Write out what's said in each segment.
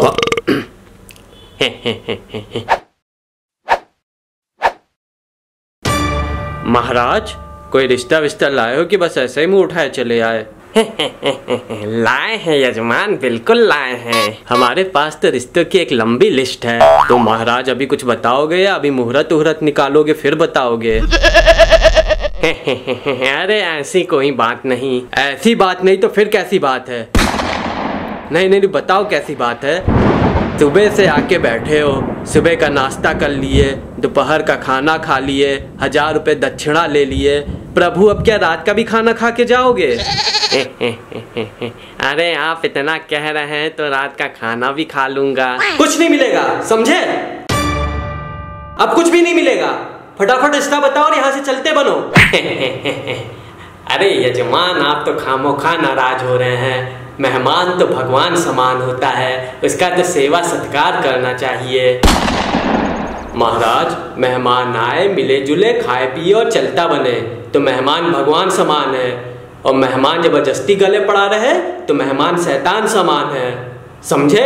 महाराज, कोई रिश्ता विश्ता लाए हो कि बस ऐसे ही मुंह उठाए चले आए? लाए हैं यजमान, बिल्कुल लाए हैं। हमारे पास तो रिश्तों की एक लंबी लिस्ट है। तो महाराज अभी कुछ बताओगे या अभी मुहूर्त उहूर्त निकालोगे फिर बताओगे? अरे ऐसी कोई बात नहीं। ऐसी बात नहीं तो फिर कैसी बात है? नहीं नहीं बताओ कैसी बात है। सुबह से आके बैठे हो, सुबह का नाश्ता कर लिए, दोपहर का खाना खा लिए, 1000 रुपए दक्षिणा ले लिए। प्रभु अब क्या रात का भी खाना खा के जाओगे? अरे आप इतना कह रहे हैं तो रात का खाना भी खा लूंगा। कुछ नहीं मिलेगा, समझे? अब कुछ भी नहीं मिलेगा। फटाफट रिश्ता बताओ और यहाँ से चलते बनो। अरे यजमान, आप तो खामोखा नाराज हो रहे हैं। मेहमान तो भगवान समान होता है, उसका तो सेवा सत्कार करना चाहिए। महाराज, मेहमान आए, मिले जुले, खाए पिए और चलता बने तो मेहमान भगवान समान है, और मेहमान जबरदस्ती गले पड़ा रहे तो मेहमान शैतान समान है, समझे?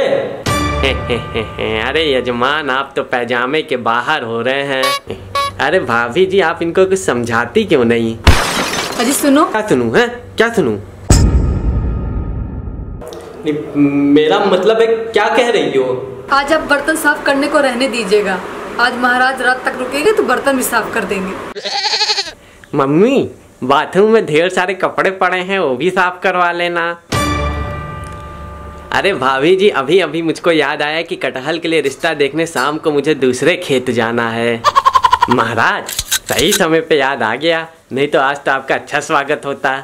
अरे यजमान, आप तो पैजामे के बाहर हो रहे हैं। अरे भाभी जी, आप इनको कुछ समझाती क्यों नहीं? अजी सुनो। क्या सुनूं? है क्या सुनूं? मेरा मतलब है, क्या कह रही हो? आज आप बर्तन साफ करने को रहने दीजिएगा। आज महाराज रात तक रुकेंगे तो बर्तन भी साफ कर देंगे। मम्मी, बाथरूम में ढेर सारे कपड़े पड़े हैं, वो भी साफ करवा लेना। अरे भाभी जी, अभी अभी मुझको याद आया कि कटहल के लिए रिश्ता देखने शाम को मुझे दूसरे खेत जाना है। महाराज, सही समय पे याद आ गया, नहीं तो आज तो आपका अच्छा स्वागत होता।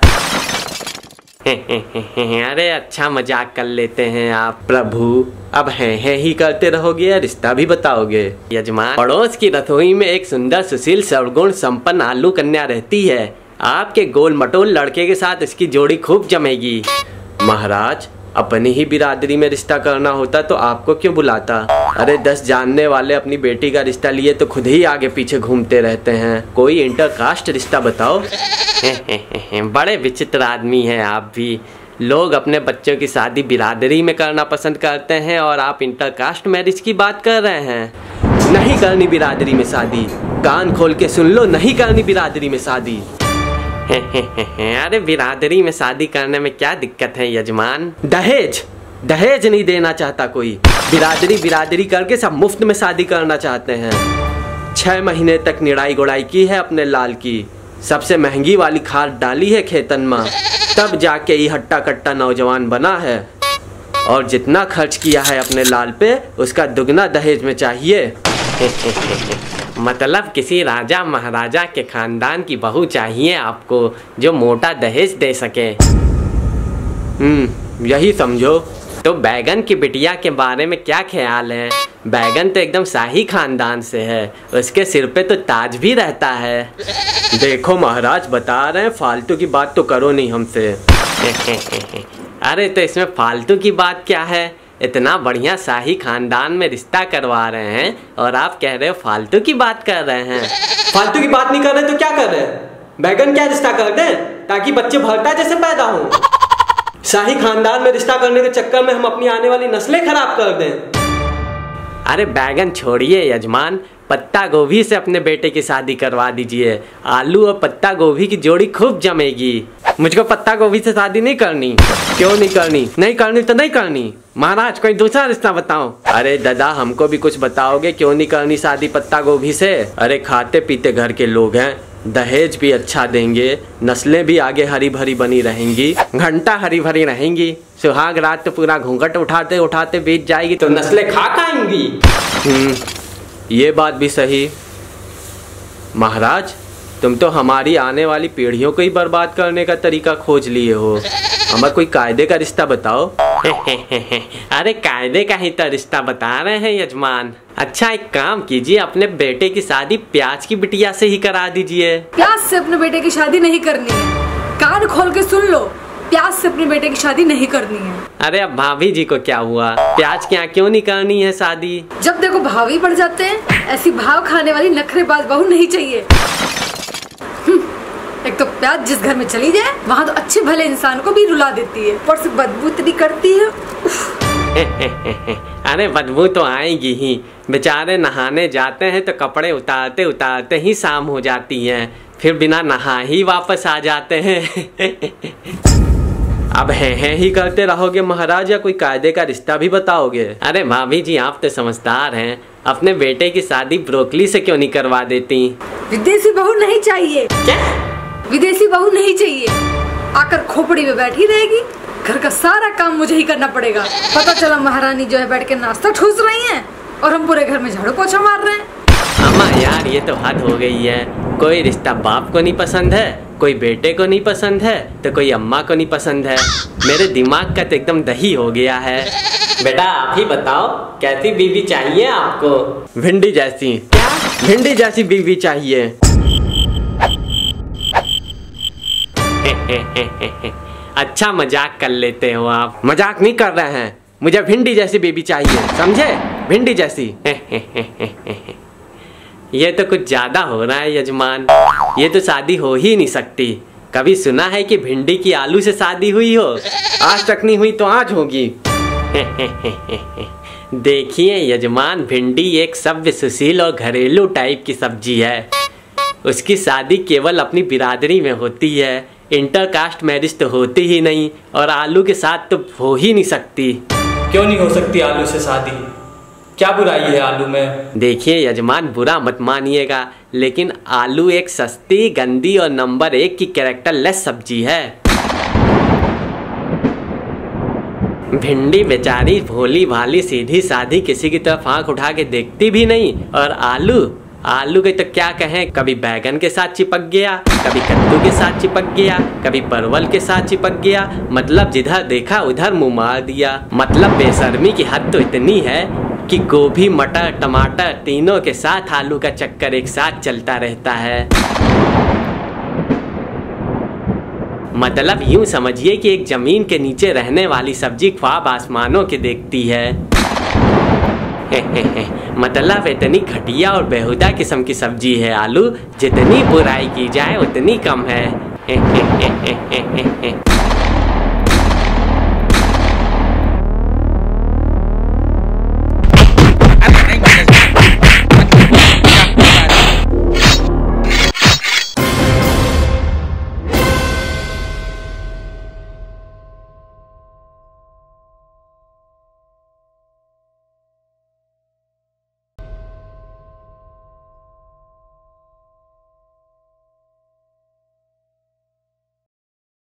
अरे अच्छा मजाक कर लेते हैं आप। प्रभु, अब हैं ही करते रहोगे या रिश्ता भी बताओगे? यजमान, पड़ोस की रसोई में एक सुंदर सुशील सर्वगुण संपन्न आलू कन्या रहती है। आपके गोल मटोल लड़के के साथ इसकी जोड़ी खूब जमेगी। महाराज, अपनी ही बिरादरी में रिश्ता करना होता तो आपको क्यों बुलाता? अरे 10 जानने वाले अपनी बेटी का रिश्ता लिए तो खुद ही आगे पीछे घूमते रहते हैं। कोई इंटरकास्ट रिश्ता बताओ। बड़े विचित्र आदमी हैं आप भी। लोग अपने बच्चों की शादी बिरादरी में करना पसंद करते हैं और आप इंटरकास्ट मैरिज की बात कर रहे हैं। नहीं करनी बिरादरी में शादी, कान खोल के सुन लो, नहीं करनी बिरादरी में शादी। अरे बिरादरी में शादी करने में क्या दिक्कत है यजमान? दहेज दहेज नहीं देना चाहता कोई। बिरादरी करके सब मुफ्त में शादी करना चाहते हैं। 6 महीने तक निड़ाई गुड़ाई की है अपने लाल की, सबसे महंगी वाली खाद डाली है खेतन में, तब जाके ये हट्टा कट्टा नौजवान बना है। और जितना खर्च किया है अपने लाल पे, उसका दुगना दहेज में चाहिए। मतलब किसी राजा महाराजा के खानदान की बहू चाहिए आपको, जो मोटा दहेज दे सके। यही समझो। तो बैगन की बिटिया के बारे में क्या ख्याल है? बैगन तो एकदम शाही खानदान से है, उसके सिर पे तो ताज भी रहता है। देखो महाराज, बता रहे हैं, फालतू की बात तो करो नहीं हमसे। अरे तो इसमें फालतू की बात क्या है? इतना बढ़िया शाही खानदान में रिश्ता करवा रहे हैं और आप कह रहे हो फालतू की बात कर रहे हैं। फालतू की बात नहीं कर रहे तो क्या कर रहे हैं? बैगन क्या रिश्ता कर दें ताकि बच्चे भरता जैसे पैदा हो? शाही खानदान में रिश्ता करने के चक्कर में हम अपनी आने वाली नस्लें खराब कर दें। अरे बैगन छोड़िए यजमान, पत्ता गोभी से अपने बेटे की शादी करवा दीजिए। आलू और पत्ता गोभी की जोड़ी खूब जमेगी। मुझको पत्ता गोभी से शादी नहीं करनी। क्यों नहीं करनी? नहीं करनी तो नहीं करनी। महाराज, कोई दूसरा रिश्ता बताओ। अरे दादा, हमको भी कुछ बताओगे क्यों नहीं करनी शादी पत्ता गोभी से? अरे खाते पीते घर के लोग हैं, दहेज भी अच्छा देंगे, नस्लें भी आगे हरी भरी बनी रहेंगी, घंटा हरी भरी रहेंगी। सुहाग रात तो पूरा घूंघट उठाते उठाते बीत जाएगी तो नस्लें खा खाएंगी। ये बात भी सही। महाराज, तुम तो हमारी आने वाली पीढ़ियों को ही बर्बाद करने का तरीका खोज लिए हो। हमें कोई कायदे का रिश्ता बताओ। अरे कायदे का ही तो रिश्ता बता रहे हैं यजमान। अच्छा एक काम कीजिए, अपने बेटे की शादी प्याज की बिटिया से ही करा दीजिए। प्याज से अपने बेटे की शादी नहीं करनी है, कान खोल के सुन लो। प्याज से अपने बेटे की शादी नहीं करनी है। अरे अब भाभी जी को क्या हुआ? प्याज क्या क्यों नहीं करनी है शादी? जब देखो भाभी बढ़ जाते हैं। ऐसी भाव खाने वाली नखरेबाज बहू नहीं चाहिए। एक तो प्याज जिस घर में चली जाए वहाँ तो अच्छे भले इंसान को भी रुला देती है, ऊपर से बदबू इतनी करती है। अरे बदबू तो आएगी ही, बेचारे नहाने जाते हैं तो कपड़े उतारते उतारते ही शाम हो जाती है, फिर बिना नहा ही वापस आ जाते हैं। अब हैं ही करते रहोगे महाराज या कोई कायदे का रिश्ता भी बताओगे? अरे भाभी जी आप तो समझदार हैं, अपने बेटे की शादी ब्रोकली से क्यों नहीं करवा देती? विदेशी बहू नहीं चाहिए। क्या? विदेशी बहू नहीं चाहिए, आकर खोपड़ी में बैठी रहेगी, घर का सारा काम मुझे ही करना पड़ेगा। पता चला महारानी जो है बैठ के नाश्ता ठूस रही हैं और हम पूरे घर में झाड़ू पोछा मार रहे हैं। अम्मा यार ये तो हद हो गई है, कोई रिश्ता बाप को नहीं पसंद है, कोई बेटे को नहीं पसंद है, तो कोई अम्मा को नहीं पसंद है। मेरे दिमाग का तो एकदम दही हो गया है। बेटा आप ही बताओ कैसी बीवी चाहिए आपको? भिंडी जैसी। क्या? भिंडी जैसी बीवी चाहिए। अच्छा मजाक कर लेते हो आप। मजाक नहीं कर रहे हैं, मुझे भिंडी जैसी बीवी चाहिए, समझे? भिंडी जैसी। ये तो कुछ ज्यादा हो रहा है यजमान, ये तो शादी हो ही नहीं सकती। कभी सुना है कि भिंडी की आलू से शादी हुई हो? आज तक नहीं हुई तो आज होगी। देखिए यजमान, भिंडी एक सभ्य सुशील और घरेलू टाइप की सब्जी है। उसकी शादी केवल अपनी बिरादरी में होती है, इंटरकास्ट मैरिज तो होती ही नहीं, और आलू के साथ तो हो ही नहीं सकती। क्यों नहीं हो सकती आलू से शादी? क्या बुराई है आलू में? देखिए यजमान, बुरा मत मानिएगा, लेकिन आलू एक सस्ती, गंदी और नंबर 1 की कैरेक्टरलेस सब्जी है। भिंडी बेचारी भोली भाली सीधी साधी, किसी की तरफ आंख उठा के देखती भी नहीं, और आलू के तो क्या कहें, कभी बैगन के साथ चिपक गया, कभी कद्दू के साथ चिपक गया, कभी परवल के साथ चिपक गया, मतलब जिधर देखा उधर मुंह मार दिया। मतलब बेशर्मी की हद तो इतनी है कि गोभी, मटर, टमाटर तीनों के साथ आलू का चक्कर एक साथ चलता रहता है। मतलब यूं समझिए कि एक जमीन के नीचे रहने वाली सब्जी ख्वाब आसमानों के देखती है। मतलब इतनी घटिया और बेहुदा किस्म की सब्जी है आलू, जितनी बुराई की जाए उतनी कम है।